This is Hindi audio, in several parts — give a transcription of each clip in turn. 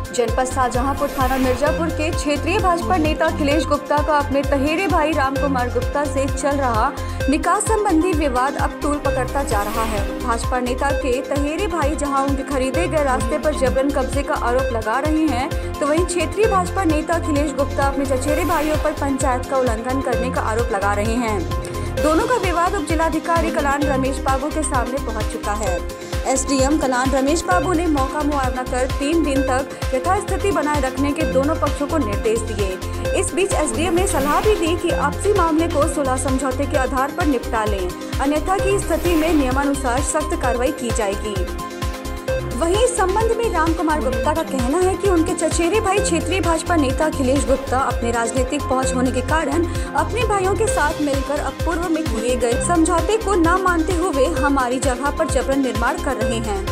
जनपद शाहजहांपुर थाना मिर्जापुर के क्षेत्रीय भाजपा नेता अखिलेश गुप्ता का अपने तहेरे भाई राम कुमार गुप्ता से चल रहा निकाह संबंधी विवाद अब तूल पकड़ता जा रहा है। भाजपा नेता के तहेरे भाई जहां उनके खरीदे गए रास्ते पर जबरन कब्जे का आरोप लगा रहे हैं, तो वहीं क्षेत्रीय भाजपा नेता अखिलेश गुप्ता अपने चचेरे भाइयों पर पंचायत का उल्लंघन करने का आरोप लगा रहे हैं। दोनों का विवाद उप जिलाधिकारी कलान रमेश बाबू के सामने पहुंच चुका है। एसडीएम कलान रमेश बाबू ने मौका मुआयना कर 3 दिन तक यथास्थिति बनाए रखने के दोनों पक्षों को निर्देश दिए। इस बीच एसडीएम ने सलाह भी दी कि आपसी मामले को सुलह समझौते के आधार पर निपटा लें, अन्यथा की स्थिति में नियमानुसार सख्त कार्रवाई की जाएगी। वहीं इस संबंध में राम कुमार गुप्ता का कहना है कि उनके चचेरे भाई क्षेत्रीय भाजपा नेता अखिलेश गुप्ता अपने राजनीतिक पहुंच होने के कारण अपने भाइयों के साथ मिलकर अब पूर्व में किए गए समझौते को न मानते हुए हमारी जगह पर जबरन निर्माण कर रहे हैं।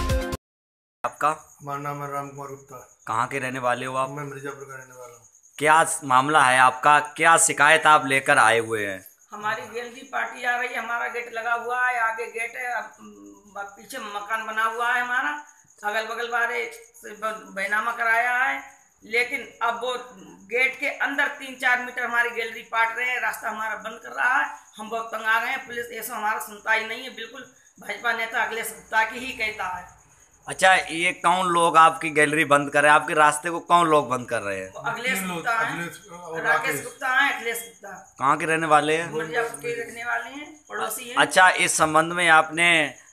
आपका? हमारा नाम है राम कुमार गुप्ता। कहाँ के रहने वाले हो आप? मैं मिर्जापुर का रहने वाला हूँ। क्या मामला है आपका? क्या शिकायत आप लेकर आए हुए हैं? हमारी गैलरी पार्टी आ रही है, हमारा गेट लगा हुआ है, आगे गेट है, पीछे मकान बना हुआ है, हमारा अगल बगल वाले से बैनामा कराया है, लेकिन अब वो गेट के अंदर 3-4 मीटर हमारी गैलरी पाट रहे हैं, रास्ता हमारा बंद कर रहा है। हम बहुत तंग आ गए हैं। पुलिस ऐसा हमारा सुनता ही नहीं है, बिल्कुल भाजपा नेता अखिलेश गुप्ता की ही कहता है। अच्छा, ये कौन लोग आपकी गैलरी बंद कर रहे हैं? आपके रास्ते को कौन लोग बंद कर रहे हैं? अखिलेश गुप्ता है, राकेश गुप्ता है, अखिलेश गुप्ता। कहाँ के रहने वाले हैं? मिर्जापुर के रहने वाले हैं, पड़ोसी हैं। अच्छा, इस संबंध में आपने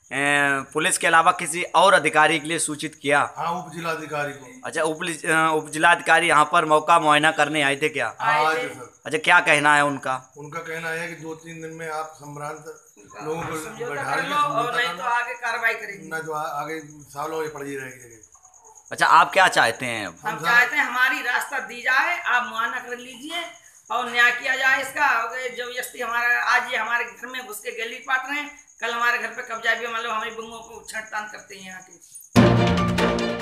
पुलिस के अलावा किसी और अधिकारी के लिए सूचित किया? हाँ, उप जिलाधिकारी को। अच्छा, उप जिलाधिकारी यहाँ पर मौका मुआयना करने आए थे क्या? आए थे सर। अच्छा, क्या कहना है उनका? उनका कहना है कि 2-3 दिन में आप संभ्रांत लोगों को समझौता कर लो और नहीं तो आगे कार्रवाई करेंगे, ना तो आगे सालों ये पड़ी रहेगी। अच्छा, आप क्या चाहते हैं? हम चाहते हैं हमारी रास्ता दी जाए, आप मुआयना कर लीजिए और न्याय किया जाए इसका। जबरदस्ती हमारा आज ये हमारे घर में घुस के गैलरी पाट रहे हैं, कल हमारे घर पे कब्जा भी, मतलब हमारी बंगों को छंटतान करते हैं यहाँ के।